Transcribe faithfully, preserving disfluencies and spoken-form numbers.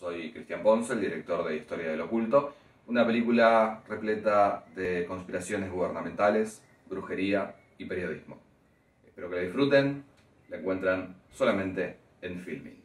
Soy Cristian Ponce, el director de Historia del Oculto, una película repleta de conspiraciones gubernamentales, brujería y periodismo. Espero que la disfruten, la encuentran solamente en Filmin.